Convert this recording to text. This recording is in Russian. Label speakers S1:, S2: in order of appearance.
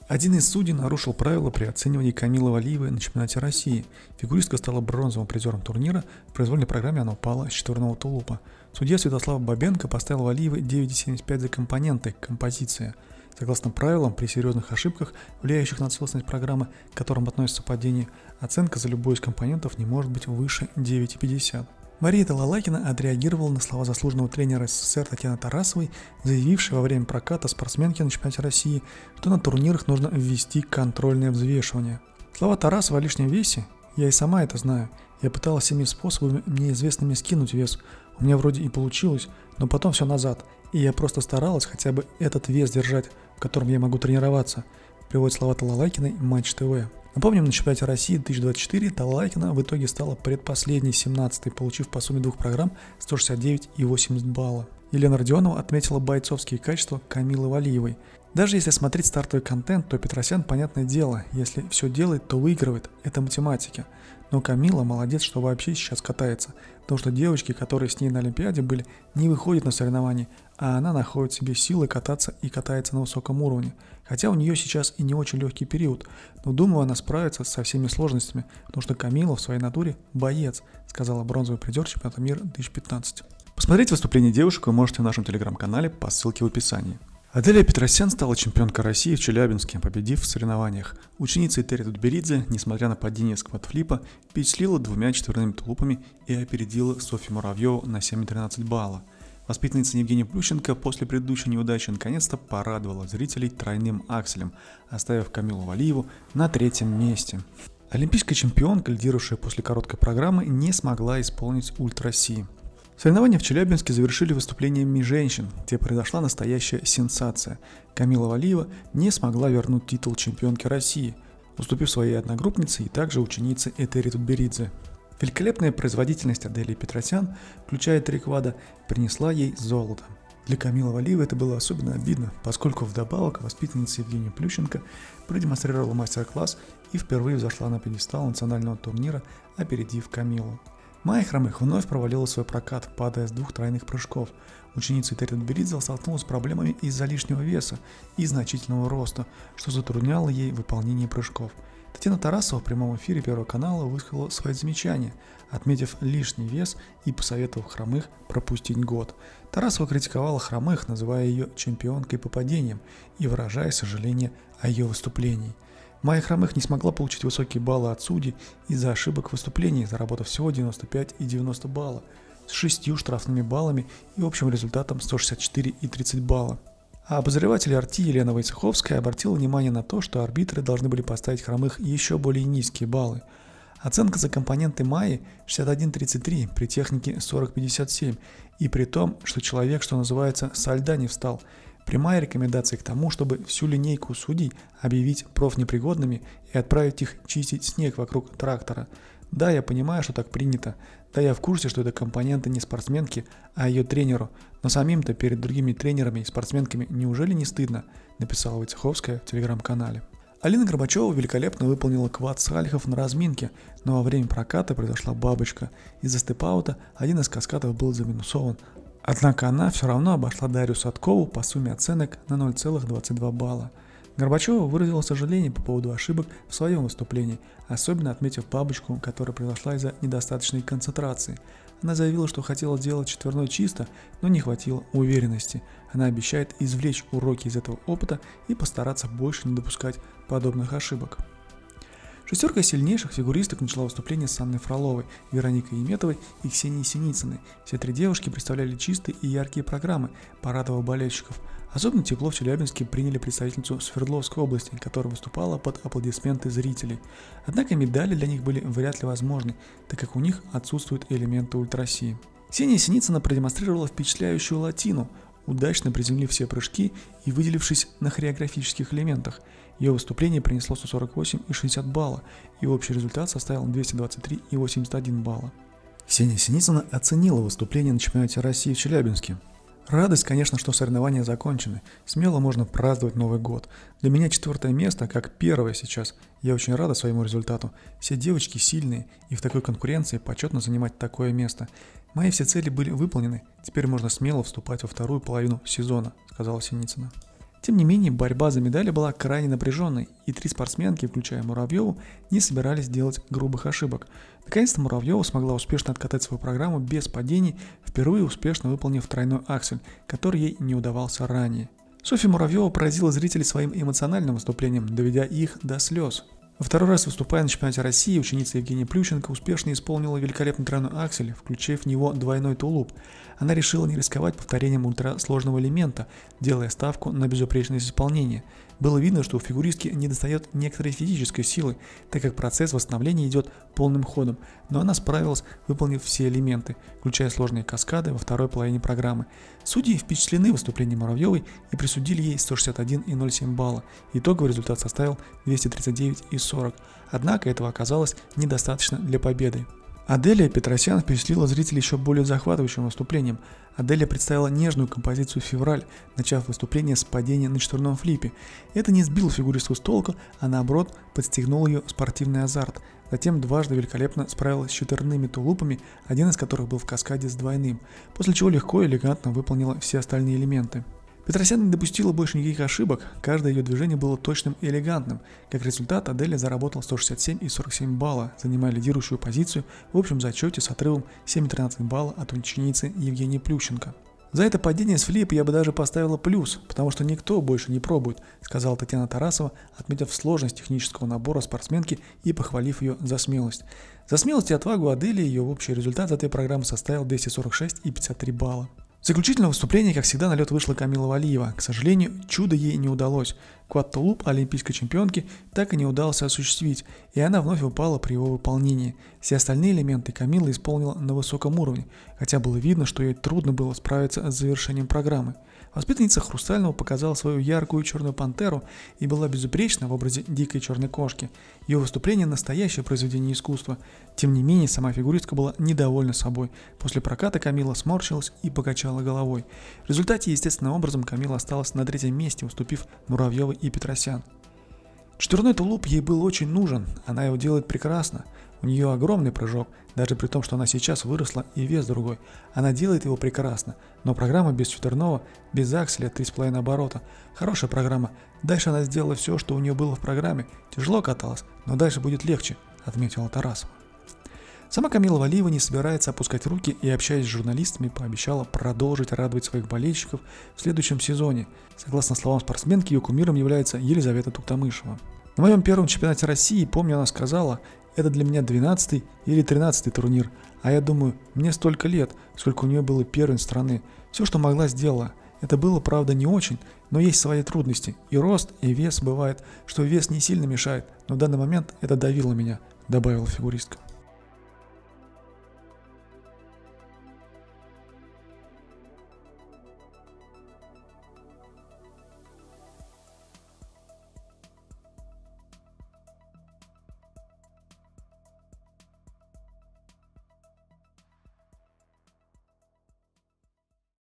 S1: Один из судей нарушил правила при оценивании Камилы Валиевой на чемпионате России. Фигуристка стала бронзовым призером турнира, в произвольной программе она упала с четверного тулупа. Судья Святослав Бабенко поставил Валиевой 9,75 за компоненты «Композиция». Согласно правилам, при серьезных ошибках, влияющих на целостность программы, к которым относятся падения, оценка за любой из компонентов не может быть выше 9,50. Мария Талалакина отреагировала на слова заслуженного тренера СССР Татьяны Тарасовой, заявившей во время проката спортсменки на чемпионате России, что на турнирах нужно ввести контрольное взвешивание. Слова Тарасовой о лишнем весе, я и сама это знаю. Я пыталась всеми способами мне известными скинуть вес. У меня вроде и получилось, но потом все назад. И я просто старалась хотя бы этот вес держать, в котором я могу тренироваться, приводит слова Талалакиной Матч ТВ. Напомним, на чемпионате России 2024 Талалакина в итоге стала предпоследней 17-й, получив по сумме двух программ 169,80 балла. Елена Родионова отметила бойцовские качества Камилы Валиевой. Даже если смотреть стартовый контент, то Петросян, понятное дело, если все делает, то выигрывает, это математика. Но Камила молодец, что вообще сейчас катается, потому что девочки, которые с ней на Олимпиаде были, не выходят на соревнования, а она находит в себе силы кататься и катается на высоком уровне. Хотя у нее сейчас и не очень легкий период, но думаю, она справится со всеми сложностями, потому что Камила в своей натуре боец, сказала бронзовый призер чемпионата мира 2015. Посмотреть выступление девушек вы можете в нашем телеграм-канале по ссылке в описании. Аделия Петросян стала чемпионкой России в Челябинске, победив в соревнованиях. Ученица Этери Тутберидзе, несмотря на падение с квадфлипа, впечатлила двумя четверными тулупами и опередила Софью Муравьеву на 7,13 балла. Воспитанница Евгения Плющенко после предыдущей неудачи наконец-то порадовала зрителей тройным акселем, оставив Камилу Валиеву на третьем месте. Олимпийская чемпионка, лидировавшая после короткой программы, не смогла исполнить ульт России. Соревнования в Челябинске завершили выступлениями женщин, где произошла настоящая сенсация. Камила Валиева не смогла вернуть титул чемпионки России, уступив своей одногруппнице и также ученице Этери Тутберидзе. Великолепная производительность Аделии Петросян, включая три квада, принесла ей золото. Для Камилы Валиевой это было особенно обидно, поскольку вдобавок воспитанница Евгения Плющенко продемонстрировала мастер-класс и впервые взошла на пьедестал национального турнира, опередив Камилу. Майя Хромых вновь провалила свой прокат, падая с двух тройных прыжков. Ученица Этери Тутберидзе столкнулась с проблемами из-за лишнего веса и значительного роста, что затрудняло ей выполнение прыжков. Татьяна Тарасова в прямом эфире Первого канала высказала свои замечания, отметив лишний вес и посоветовав Хромых пропустить год. Тарасова критиковала Хромых, называя ее чемпионкой по падениям и выражая сожаление о ее выступлении. Майя Хромых не смогла получить высокие баллы от судей из-за ошибок в выступлении, заработав всего 95 и 90 балла, с 6 штрафными баллами и общим результатом 164 и 30 балла. А обозреватель RT Елена Войцеховская обратила внимание на то, что арбитры должны были поставить Хромых еще более низкие баллы. Оценка за компоненты Майи 61,33 при технике 40,57 и при том, что человек, что называется, со льда не встал. Прямая рекомендация к тому, чтобы всю линейку судей объявить профнепригодными и отправить их чистить снег вокруг трактора. Да, я понимаю, что так принято. Да, я в курсе, что это компоненты не спортсменки, а ее тренеру. Но самим-то перед другими тренерами и спортсменками неужели не стыдно? Написала Войцеховская в телеграм-канале. Алина Горбачева великолепно выполнила квад сальхов на разминке, но во время проката произошла бабочка. Из-за степ-аута один из каскадов был заминусован. Однако она все равно обошла Дарью Садкову по сумме оценок на 0,22 балла. Горбачева выразила сожаление по поводу ошибок в своем выступлении, особенно отметив бабочку, которая произошла из-за недостаточной концентрации. Она заявила, что хотела сделать четверной чисто, но не хватило уверенности. Она обещает извлечь уроки из этого опыта и постараться больше не допускать подобных ошибок. Шестерка сильнейших фигуристок начала выступление с Анной Фроловой, Вероникой Еметовой и Ксенией Синицыной. Все три девушки представляли чистые и яркие программы, порадовав болельщиков. Особенно тепло в Челябинске приняли представительницу Свердловской области, которая выступала под аплодисменты зрителей. Однако медали для них были вряд ли возможны, так как у них отсутствуют элементы ульт России. Ксения Синицына продемонстрировала впечатляющую латину, удачно приземлив все прыжки и выделившись на хореографических элементах. Ее выступление принесло 148,60 балла, и общий результат составил 223,81 балла. Ксения Синицына оценила выступление на чемпионате России в Челябинске. Радость, конечно, что соревнования закончены. Смело можно праздновать Новый год. Для меня 4 место, как первое сейчас. Я очень рада своему результату. Все девочки сильные, и в такой конкуренции почетно занимать такое место. Мои все цели были выполнены. Теперь можно смело вступать во вторую половину сезона, сказала Синицына. Тем не менее, борьба за медали была крайне напряженной, и 3 спортсменки, включая Муравьеву, не собирались делать грубых ошибок. Наконец-то Муравьева смогла успешно откатать свою программу без падений, впервые успешно выполнив тройной аксель, который ей не удавался ранее. Софья Муравьева поразила зрителей своим эмоциональным выступлением, доведя их до слез. Во второй раз выступая на чемпионате России, ученица Евгения Плющенко успешно исполнила великолепный тройной аксель, включив в него двойной тулуп. Она решила не рисковать повторением ультрасложного элемента, делая ставку на безупречность исполнения. Было видно, что у фигуристки недостает некоторой физической силы, так как процесс восстановления идет полным ходом, но она справилась, выполнив все элементы, включая сложные каскады во второй половине программы. Судьи впечатлены выступлением Муравьевой и присудили ей 161,07 балла. Итоговый результат составил 239,40, однако этого оказалось недостаточно для победы. Аделия Петросян впечатлила зрителей еще более захватывающим выступлением. Аделия представила нежную композицию «Февраль», начав выступление с падения на четверном флипе. Это не сбило фигуристку с толку, а наоборот подстегнул ее спортивный азарт. Затем дважды великолепно справилась с четверными тулупами, один из которых был в каскаде с двойным, после чего легко и элегантно выполнила все остальные элементы. Петросян не допустила больше никаких ошибок, каждое ее движение было точным и элегантным. Как результат, Аделия заработала 167,47 балла, занимая лидирующую позицию в общем зачете с отрывом 7,13 балла от ученицы Евгении Плющенко. «За это падение с флипа я бы даже поставила плюс, потому что никто больше не пробует», сказала Татьяна Тарасова, отметив сложность технического набора спортсменки и похвалив ее за смелость. За смелость и отвагу Аделии ее общий результат этой программы составил 246,53 балла. В заключительное выступление, как всегда, на лед вышла Камила Валиева. К сожалению, чудо ей не удалось. Квад-тулуп олимпийской чемпионки так и не удался осуществить, и она вновь упала при его выполнении. Все остальные элементы Камила исполнила на высоком уровне, хотя было видно, что ей трудно было справиться с завершением программы. Воспитанница Хрустального показала свою яркую черную пантеру и была безупречна в образе дикой черной кошки. Ее выступление – настоящее произведение искусства. Тем не менее, сама фигуристка была недовольна собой. После проката Камила сморщилась и покачала головой. В результате, естественным образом, Камила осталась на третьем месте, уступив Муравьевой и Петросян. Четверной тулуп ей был очень нужен, она его делает прекрасно. У нее огромный прыжок, даже при том, что она сейчас выросла и вес другой. Она делает его прекрасно, но программа без четверного, без акселя 3,5 оборота. Хорошая программа. Дальше она сделала все, что у нее было в программе. Тяжело каталась, но дальше будет легче, отметила Тарасова. Сама Камила Валиева не собирается опускать руки и, общаясь с журналистами, пообещала продолжить радовать своих болельщиков в следующем сезоне. Согласно словам спортсменки, ее кумиром является Елизавета Туктамышева. На моем первом чемпионате России, помню, она сказала: «Это для меня 12-й или 13-й турнир, а я думаю, мне столько лет, сколько у нее было первенств страны. Все, что могла, сделала. Это было, правда, не очень, но есть свои трудности. И рост, и вес бывает, что вес не сильно мешает, но в данный момент это давило меня», добавила фигуристка.